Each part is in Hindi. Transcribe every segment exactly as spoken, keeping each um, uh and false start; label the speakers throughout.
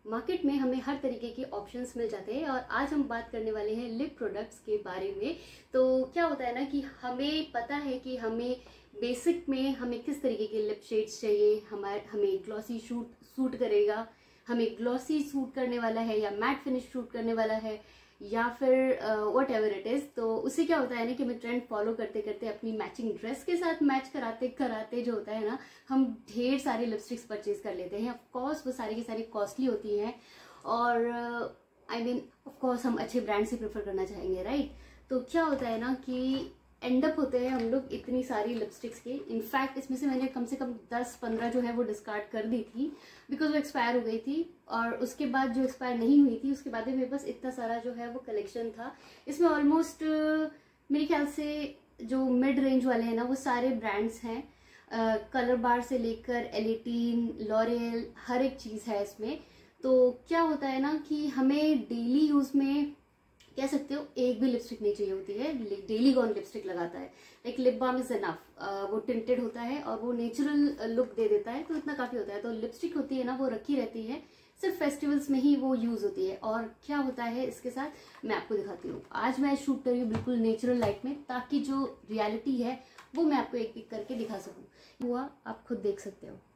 Speaker 1: मार्केट में हमें हर तरीके के ऑप्शंस मिल जाते हैं और आज हम बात करने वाले हैं लिप प्रोडक्ट्स के बारे में। तो क्या होता है ना कि हमें पता है कि हमें बेसिक में हमें किस तरीके के लिप शेड्स चाहिए, हमारे हमें ग्लॉसी शूट सूट करेगा, हमें ग्लॉसी सूट करने वाला है या मैट फिनिश सूट करने वाला है या फिर व्हाट एवर इट इज़। तो उससे क्या होता है ना कि हमें ट्रेंड फॉलो करते करते अपनी मैचिंग ड्रेस के साथ मैच कराते कराते जो होता है ना हम ढेर सारी लिपस्टिक्स परचेज कर लेते हैं। ऑफ कोर्स वो सारी की सारी कॉस्टली होती हैं और आई मीन ऑफ कोर्स हम अच्छे ब्रांड से प्रेफर करना चाहेंगे, राइट। तो क्या होता है ना कि एंड अप होते हैं हम लोग इतनी सारी लिपस्टिक्स के। इनफैक्ट इसमें से मैंने कम से कम दस पंद्रह जो है वो डिस्कार्ड कर दी थी बिकॉज वो एक्सपायर हो गई थी और उसके बाद जो एक्सपायर नहीं हुई थी उसके बाद मेरे पास इतना सारा जो है वो कलेक्शन था। इसमें ऑलमोस्ट मेरे ख्याल से जो मिड रेंज वाले हैं ना वो सारे ब्रांड्स हैं, कलर बार से लेकर एलेटीन, लॉरियल, हर एक चीज़ है इसमें। तो क्या होता है ना कि हमें डेली यूज़ में कह सकते हो एक भी लिपस्टिक नहीं चाहिए होती है। डेली कौन लिपस्टिक लगाता है, like lip balm is enough, वो टिंटेड होता है और वो नेचुरल लुक दे देता है, तो इतना काफ़ी होता है। तो लिपस्टिक होती है ना वो रखी रहती है, सिर्फ फेस्टिवल्स में ही वो यूज़ होती है। और क्या होता है इसके साथ मैं आपको दिखाती हूँ। आज मैं शूट कर रही हूँ बिल्कुल नेचुरल लाइट में ताकि जो रियलिटी है वो मैं आपको एक एक करके दिखा सकूँ। हुआ आप खुद देख सकते हो।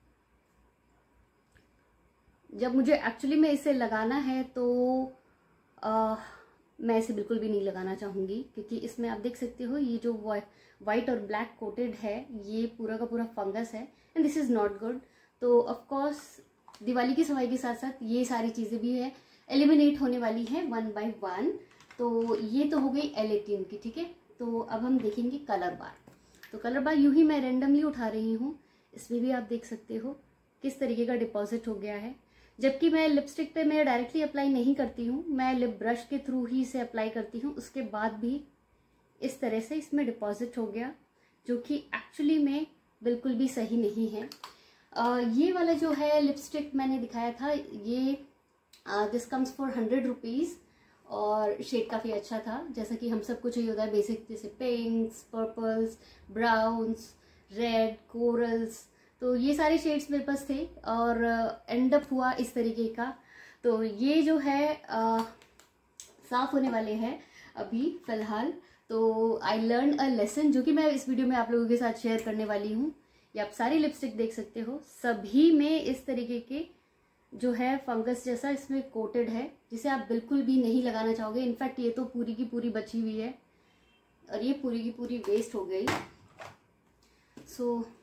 Speaker 1: जब मुझे एक्चुअली में इसे लगाना है तो आ, मैं इसे बिल्कुल भी नहीं लगाना चाहूँगी क्योंकि इसमें आप देख सकते हो ये जो वाइट और ब्लैक कोटेड है ये पूरा का पूरा फंगस है and this is not good. तो ऑफ कोर्स दिवाली की सफाई के साथ साथ ये सारी चीज़ें भी है एलिमिनेट होने वाली हैं वन बाय वन। तो ये तो हो गई एलेटीन की, ठीक है। तो अब हम देखेंगे कलर बार। तो कलर बार यूँ ही मैं रेंडमली उठा रही हूँ। इसमें भी आप देख सकते हो किस तरीके का डिपॉजिट हो गया है, जबकि मैं लिपस्टिक पे मैं डायरेक्टली अप्लाई नहीं करती हूँ, मैं लिप ब्रश के थ्रू ही इसे अप्लाई करती हूँ। उसके बाद भी इस तरह से इसमें डिपॉजिट हो गया जो कि एक्चुअली में बिल्कुल भी सही नहीं है। आ, ये वाला जो है लिपस्टिक मैंने दिखाया था ये this comes for hundred rupees और शेड काफ़ी अच्छा था। जैसा कि हम सबको चाहिए होता है बेसिक, जैसे pinks, purples, browns, red, corals, तो ये सारे शेड्स मेरे पास थे और एंड अप हुआ इस तरीके का। तो ये जो है आ, साफ होने वाले हैं अभी फ़िलहाल। तो आई लर्न अ लेसन जो कि मैं इस वीडियो में आप लोगों के साथ शेयर करने वाली हूँ। ये आप सारी लिपस्टिक देख सकते हो, सभी में इस तरीके के जो है फंगस जैसा इसमें कोटेड है जिसे आप बिल्कुल भी नहीं लगाना चाहोगे। इनफैक्ट ये तो पूरी की पूरी बची हुई है और ये पूरी की पूरी वेस्ट हो गई। सो so,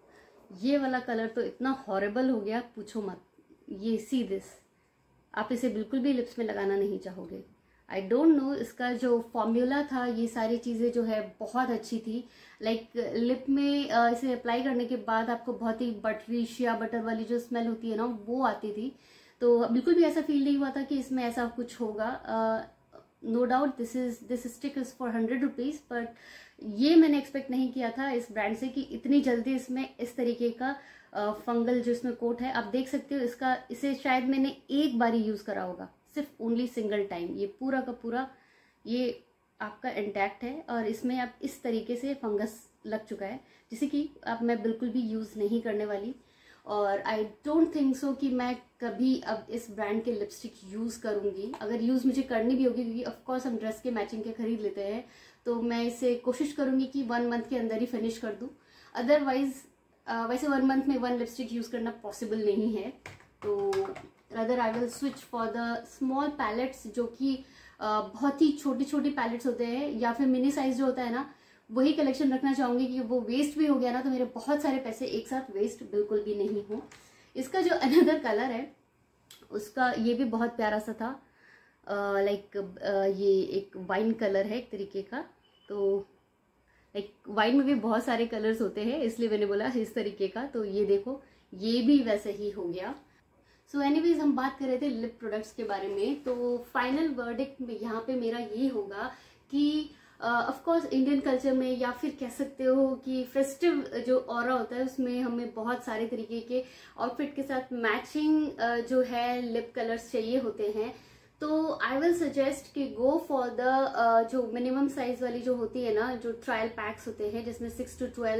Speaker 1: ये वाला कलर तो इतना हॉरेबल हो गया पूछो मत। ये सी दिस, आप इसे बिल्कुल भी लिप्स में लगाना नहीं चाहोगे। आई डोंट नो, इसका जो फॉर्मूला था ये सारी चीज़ें जो है बहुत अच्छी थी। लाइक like, लिप में uh, इसे अप्लाई करने के बाद आपको बहुत ही बटरी शिया बटर वाली जो स्मेल होती है ना वो आती थी। तो बिल्कुल भी ऐसा फील नहीं हुआ था कि इसमें ऐसा कुछ होगा। No doubt this is this stick is for hundred rupees, but ये मैंने एक्सपेक्ट नहीं किया था इस ब्रांड से कि इतनी जल्दी इसमें इस तरीके का फंगल जो इसमें कोट है। आप देख सकते हो इसका इसे शायद मैंने एक बार ही यूज़ करा होगा, सिर्फ ओनली सिंगल टाइम। ये पूरा का पूरा ये आपका इंटैक्ट है और इसमें आप इस तरीके से फंगस लग चुका है जिसे कि अब मैं बिल्कुल भी यूज़ नहीं करने वाली। और आई डोंट थिंक सो कि मैं कभी अब इस ब्रांड के लिपस्टिक यूज़ करूँगी। अगर यूज़ मुझे करनी भी होगी क्योंकि ऑफकोर्स हम ड्रेस के मैचिंग के खरीद लेते हैं, तो मैं इसे कोशिश करूँगी कि वन मंथ के अंदर ही फिनिश कर दूँ। अदरवाइज uh, वैसे वन मंथ में वन लिपस्टिक यूज़ करना पॉसिबल नहीं है। तो other I will switch for the small palettes जो कि uh, बहुत ही छोटी छोटी पैलेट्स होते हैं या फिर मिनी साइज जो होता है ना वही कलेक्शन रखना चाहूँगी कि वो वेस्ट भी हो गया ना तो मेरे बहुत सारे पैसे एक साथ वेस्ट बिल्कुल भी नहीं हो। इसका जो अनदर कलर है उसका ये भी बहुत प्यारा सा था, लाइक uh, like, uh, ये एक वाइन कलर है एक तरीके का। तो लाइक like, वाइन में भी बहुत सारे कलर्स होते हैं इसलिए मैंने बोला इस तरीके का। तो ये देखो ये भी वैसे ही हो गया। सो so एनीवेज हम बात कर रहे थे लिप प्रोडक्ट्स के बारे में। तो फाइनल वर्डिक्ट में यहाँ पे मेरा ये होगा कि ऑफ कोर्स इंडियन कल्चर में या फिर कह सकते हो कि फेस्टिव जो ऑरा होता है उसमें हमें बहुत सारे तरीके के आउटफिट के साथ मैचिंग uh, जो है लिप कलर्स चाहिए होते हैं। तो आई विल सजेस्ट कि गो फॉर द जो मिनिमम साइज वाली जो होती है ना, जो ट्रायल पैक्स होते हैं जिसमें सिक्स टू ट्वेल्व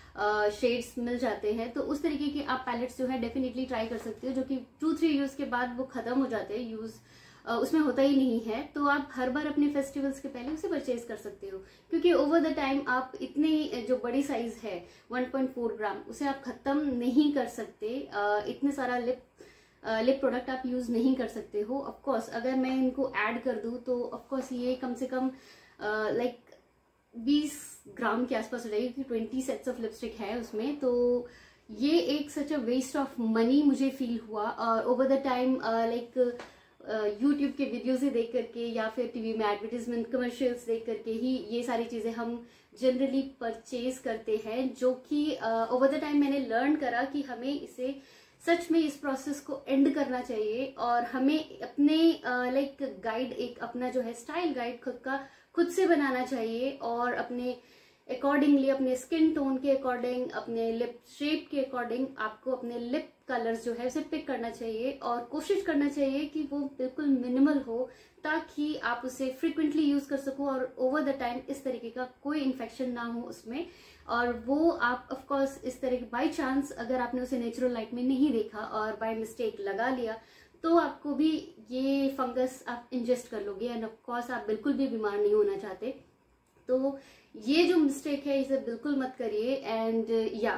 Speaker 1: शेड्स मिल जाते हैं, तो उस तरीके के आप पैलेट्स जो है डेफिनेटली ट्राई कर सकते हो, जो कि टू थ्री यूज के बाद वो खत्म हो जाते हैं, यूज उसमें होता ही नहीं है। तो आप हर बार अपने फेस्टिवल्स के पहले उसे परचेज कर सकते हो, क्योंकि ओवर द टाइम आप इतने जो बड़ी साइज है वन पॉइंट फोर ग्राम उसे आप खत्म नहीं कर सकते। इतने सारा लिप लिप प्रोडक्ट आप यूज नहीं कर सकते हो। ऑफ कोर्स अगर मैं इनको ऐड कर दूं तो ऑफ कोर्स ये कम से कम लाइक बीस ग्राम के आसपास हो जाएगी, क्योंकि ट्वेंटी सेट्स ऑफ लिपस्टिक है उसमें। तो ये एक such a waste of money मुझे फील हुआ। और over the time like YouTube के वीडियोज ही देख करके या फिर टीवी में एडवर्टीजमेंट कमर्शियल्स देख करके ही ये सारी चीजें हम जनरली परचेज करते हैं, जो कि ओवर द टाइम मैंने लर्न करा कि हमें इसे सच में इस प्रोसेस को एंड करना चाहिए और हमें अपने लाइक uh, गाइड एक अपना जो है स्टाइल गाइड खुद का खुद से बनाना चाहिए और अपने अकॉर्डिंगली, अपने स्किन टोन के अकॉर्डिंग, अपने लिप शेप के अकॉर्डिंग आपको अपने लिप कलर्स जो है उसे पिक करना चाहिए और कोशिश करना चाहिए कि वो बिल्कुल मिनिमल हो, ताकि आप उसे फ्रिक्वेंटली यूज कर सको और ओवर द टाइम इस तरीके का कोई इन्फेक्शन ना हो उसमें। और वो आप ऑफ कोर्स इस तरह बाय चांस अगर आपने उसे नेचुरल लाइट में नहीं देखा और बाय मिस्टेक लगा लिया तो आपको भी ये फंगस आप इंजेस्ट कर लोगे एंड ऑफ कोर्स आप बिल्कुल भी बीमार नहीं होना चाहते। तो ये जो मिस्टेक है इसे बिल्कुल मत करिए। एंड या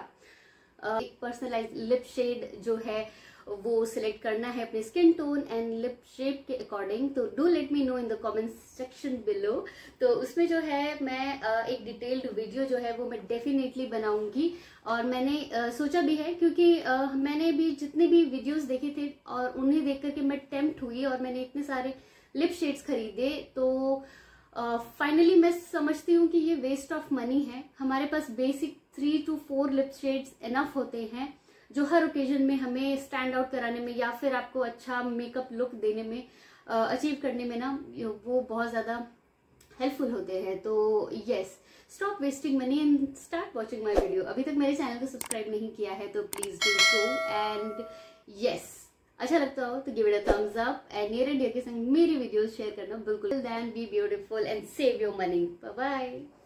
Speaker 1: एक पर्सनलाइज लिप शेड जो है वो सिलेक्ट करना है अपने skin tone and lip shape के अकॉर्डिंग। तो do let me know in the comment section below. तो उसमें जो है मैं uh, एक डिटेल्ड वीडियो जो है वो मैं डेफिनेटली बनाऊंगी और मैंने uh, सोचा भी है, क्योंकि uh, मैंने भी जितने भी वीडियोस देखे थे और उन्हें देख करके मैं टेम्प्ट हुई और मैंने इतने सारे लिप शेड्स खरीदे। तो फाइनली uh, मैं समझती हूँ कि ये वेस्ट ऑफ मनी है। हमारे पास basic three two four lip shades enough होते हैं, जो हर ओकेजन में हमें स्टैंड आउट कराने में या फिर आपको अच्छा मेकअप लुक देने में, अचीव uh, करने में ना वो बहुत ज़्यादा हेल्पफुल होते हैं। तो yes, stop wasting money and start watching my video. अभी तक मेरे चैनल को सब्सक्राइब नहीं किया है तो please do so. And yes, अच्छा लगता हो तो give it a thumbs up and near and dear के संग मेरी वीडियोस शेयर करना बिल्कुल। Then be beautiful and save your money. Bye bye.